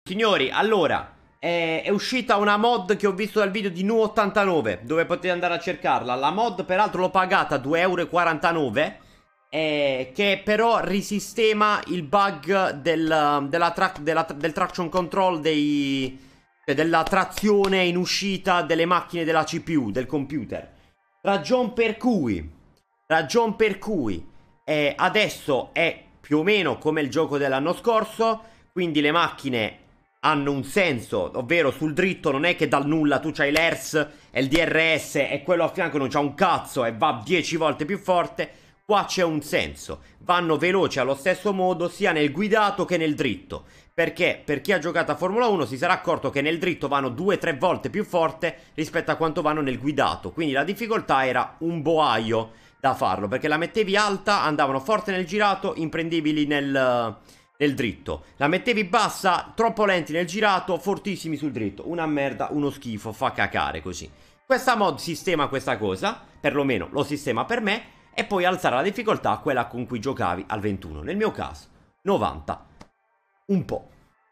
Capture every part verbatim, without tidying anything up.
Signori, allora, è, è uscita una mod che ho visto dal video di Nu ottantanove, dove potete andare a cercarla. La mod peraltro l'ho pagata due e quarantanove euro, eh, che però risistema il bug del, della tra della, del traction control, dei, cioè della trazione in uscita delle macchine della C P U, del computer. Ragion per cui, ragion per cui eh, adesso è più o meno come il gioco dell'anno scorso, quindi le macchine hanno un senso, ovvero sul dritto non è che dal nulla tu c'hai l'E R S e il D R S e quello a fianco non c'ha un cazzo e va dieci volte più forte. Qua c'è un senso, vanno veloci allo stesso modo sia nel guidato che nel dritto. Perché? Per chi ha giocato a Formula uno si sarà accorto che nel dritto vanno due tre volte più forte rispetto a quanto vanno nel guidato. Quindi la difficoltà era un boaio da farlo, perché la mettevi alta, andavano forte nel girato, imprendibili nel... nel dritto. La mettevi bassa, troppo lenti nel girato, fortissimi sul dritto. Una merda, uno schifo, fa cacare così. Questa mod sistema questa cosa, perlomeno lo sistema per me, e poi alzare la difficoltà a quella con cui giocavi al ventuno. Nel mio caso, novanta. Un po'.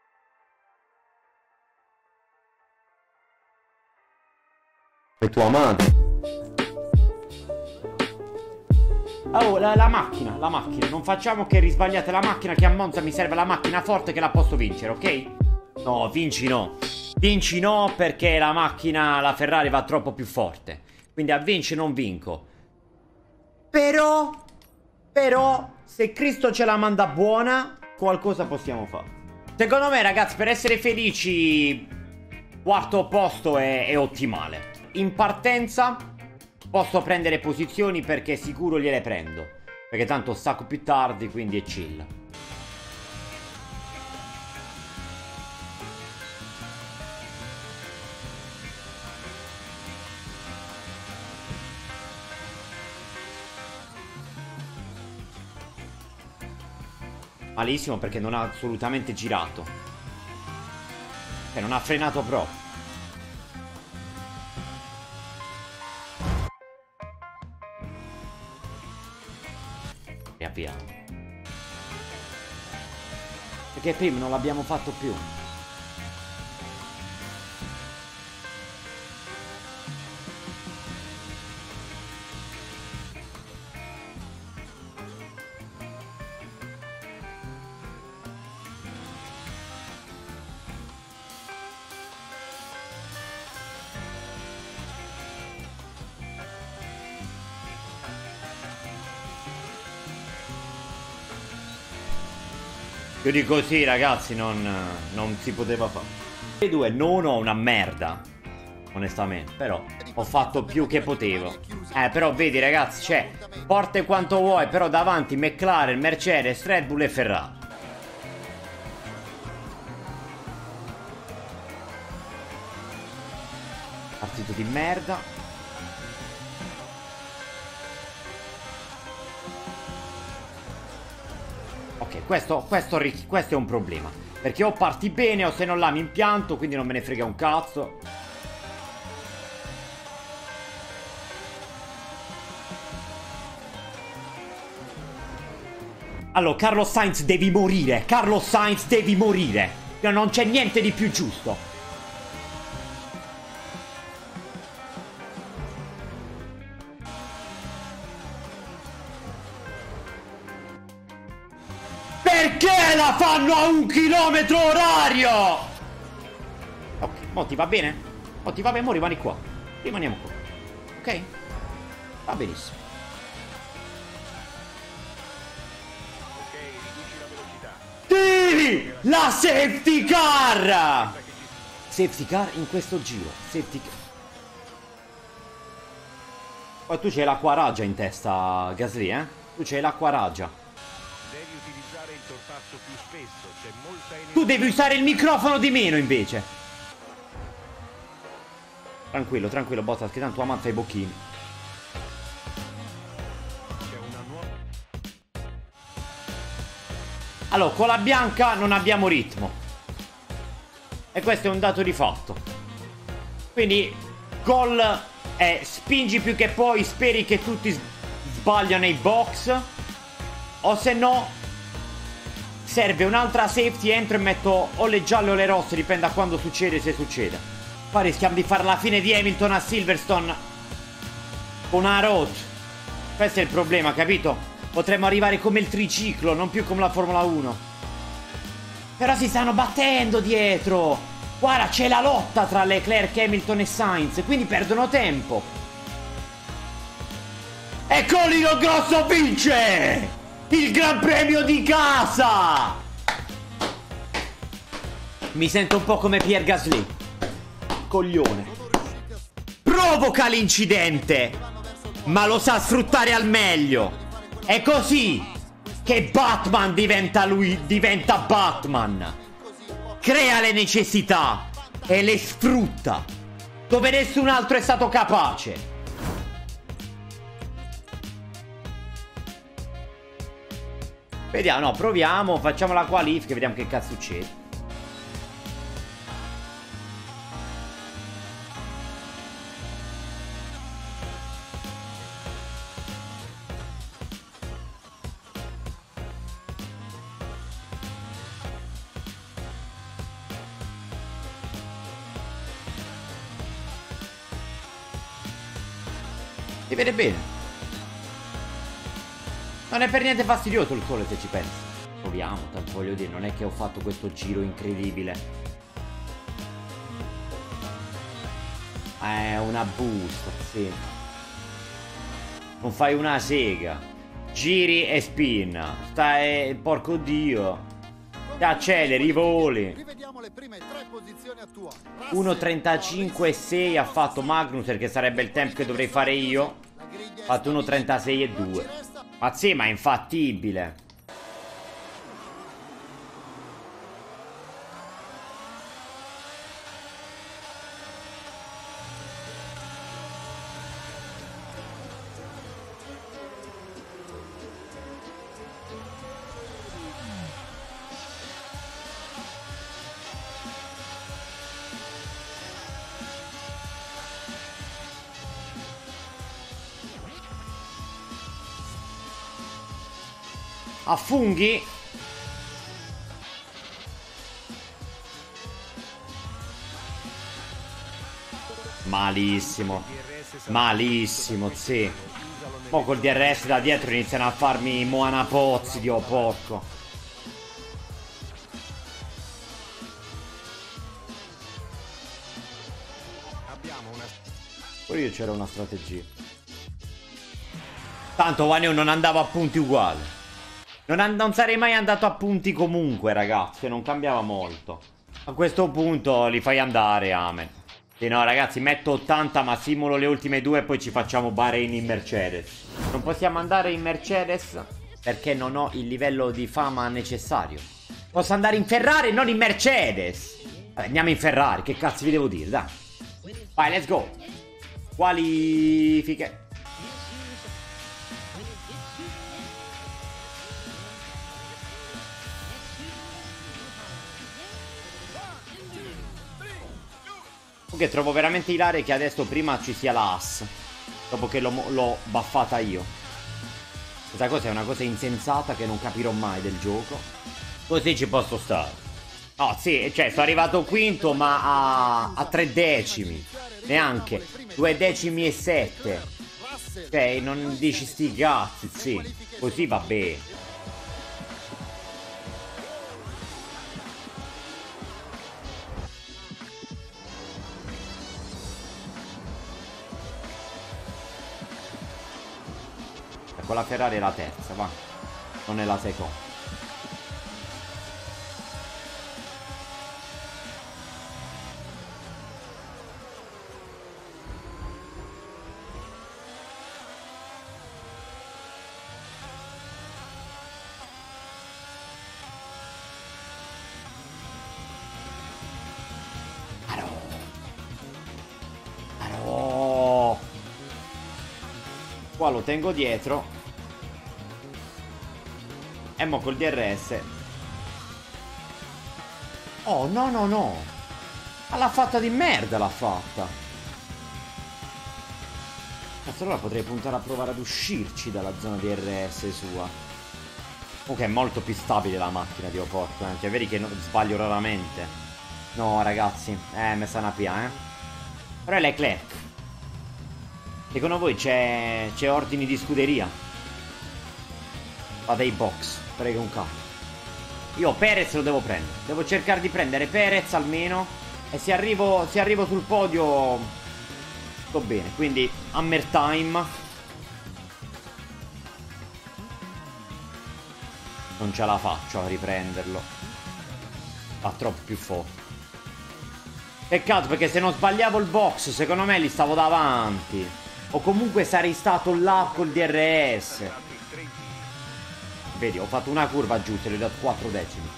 E tua madre. Oh, la, la macchina, la macchina. Non facciamo che risbagliate la macchina, che a Monza mi serve la macchina forte che la posso vincere, ok? No, vinci no. Vinci no perché la macchina, la Ferrari va troppo più forte. Quindi a vinci non vinco. Però, però, se Cristo ce la manda buona, qualcosa possiamo fare. Secondo me, ragazzi, per essere felici, quarto posto è, è ottimale. In partenza posso prendere posizioni perché sicuro gliele prendo, perché tanto stacco più tardi, quindi è chill. Malissimo perché non ha assolutamente girato, e non ha frenato proprio. Via. Perché prima non l'abbiamo fatto più. Io dico sì, ragazzi, non, non si poteva fare. E due, non ho una merda, onestamente, però ho fatto più che potevo. Eh, però vedi, ragazzi, c'è forte quanto vuoi, però davanti McLaren, Mercedes, Red Bull e Ferrari. Partito di merda. Ok, questo, questo, questo è un problema, perché o parti bene o se non là mi impianto, quindi non me ne frega un cazzo. Allora, Carlos Sainz devi morire. Carlos Sainz devi morire. Non c'è niente di più giusto. Perché la fanno a un chilometro orario? Ok, mo ti va bene? Mo ti va bene, mo rimani qua. Rimaniamo qua. Ok? Va benissimo. Ok, riduci la velocità. Sì! La safety car! Safety car in questo giro. Safety car. Poi tu c'hai l'acqua raggia in testa, Gasly, eh? Tu c'hai l'acqua raggia. Devi utilizzare il sorpasso più spesso, c'è molta energia. Tu devi usare il microfono di meno invece. Tranquillo, tranquillo, Bottas, che tanto ammazza i bocchini. C'è una nuova. Allora, con la bianca non abbiamo ritmo. E questo è un dato di fatto. Quindi, gol è spingi più che puoi, speri che tutti sbagliano nei box. O se no serve un'altra safety, entro e metto o le gialle o le rosse, dipende da quando succede, se succede. Qua rischiamo di fare la fine di Hamilton a Silverstone con una road. Questo è il problema, capito? Potremmo arrivare come il triciclo, non più come la Formula uno. Però si stanno battendo dietro. Guarda, c'è la lotta tra Leclerc, Hamilton e Sainz, quindi perdono tempo. E Colino Grosso vince il Gran Premio di casa. Mi sento un po' come Pierre Gasly. Coglione. Provoca l'incidente, ma lo sa sfruttare al meglio. È così che Batman diventa lui, diventa Batman. Crea le necessità e le sfrutta dove nessun altro è stato capace. Vediamo, no, proviamo, facciamo la qualifica, vediamo che cazzo succede. Si vede bene. Non è per niente fastidioso il sole, se ci pensi. Proviamo, tanto voglio dire, non è che ho fatto questo giro incredibile. È una busta, sì. Non fai una sega. Giri e spinna. Stai, porco dio. Ti acceleri, voli. uno trentacinque e sei ha fatto Magnussen, che sarebbe il tempo che dovrei fare io. Ha fatto uno trentasei e due. Ma sì, ma è infattibile. A funghi. Malissimo. Malissimo, sì. Poi col D R S da dietro iniziano a farmi Moana Pozzi, dio porco. Poi io c'era una strategia. Tanto Waneo non andava a punti uguali. Non, non sarei mai andato a punti comunque, ragazzi. Non cambiava molto. A questo punto li fai andare, amen. Sì, no, ragazzi, metto ottanta, ma simulo le ultime due e poi ci facciamo Bahrain in Mercedes. Non possiamo andare in Mercedes perché non ho il livello di fama necessario. Posso andare in Ferrari e non in Mercedes. Vabbè, andiamo in Ferrari, che cazzo vi devo dire, dai. Vai, let's go. Qualifiche. Che trovo veramente ilare che adesso prima ci sia la Haas, dopo che l'ho buffata io. Questa cosa è una cosa insensata che non capirò mai del gioco. Così ci posso stare. No, sì, cioè sono arrivato quinto, ma a, a tre decimi. Neanche due decimi e sette. Cioè non dici sti cazzi, sì. Così va bene. Con la Ferrari è la terza, va. Non è la seconda. Qua lo tengo dietro. E mo col D R S. Oh no no no. Ma l'ha fatta di merda, l'ha fatta. Cazzo, allora potrei puntare a provare ad uscirci dalla zona D R S sua. Comunque è molto più stabile la macchina di Oporto, eh. Cioè, vedi che non sbaglio raramente. No, ragazzi, eh, mi sa una pia, eh. Però è Leclerc. Secondo voi c'è c'è ordini di scuderia? Fate i box, prego un cazzo. Io Perez lo devo prendere. Devo cercare di prendere Perez almeno. E se arrivo, se arrivo sul podio sto bene. Quindi Hammer Time. Non ce la faccio a riprenderlo. Va troppo più forte. Peccato, perché se non sbagliavo il box, secondo me li stavo davanti. O comunque sarei stato là col D R S. Vedi, ho fatto una curva giusta e gli ho dato quattro decimi.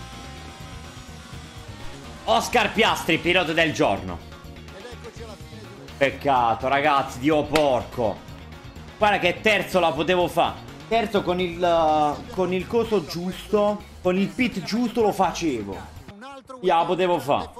Oscar Piastri, pilota del giorno. Peccato, ragazzi, Dio porco. Guarda che terzo la potevo fare. Terzo con il uh, con il coso giusto, con il pit giusto lo facevo. Ya, potevo fare.